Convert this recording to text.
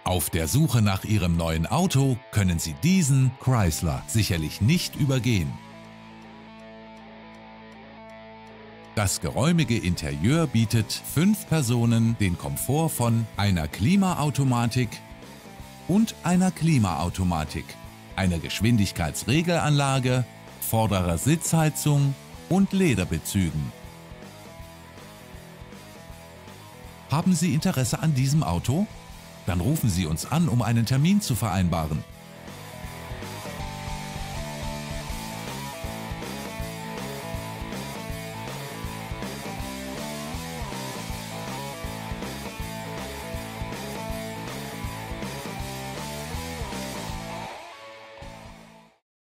Auf der Suche nach Ihrem neuen Auto können Sie diesen Chrysler sicherlich nicht übergehen. Das geräumige Interieur bietet 5 Personen den Komfort von einer Klimaautomatik und einer Klimaautomatik, einer Geschwindigkeitsregelanlage, vorderer Sitzheizung und Lederbezügen. Haben Sie Interesse an diesem Auto? Dann rufen Sie uns an, um einen Termin zu vereinbaren.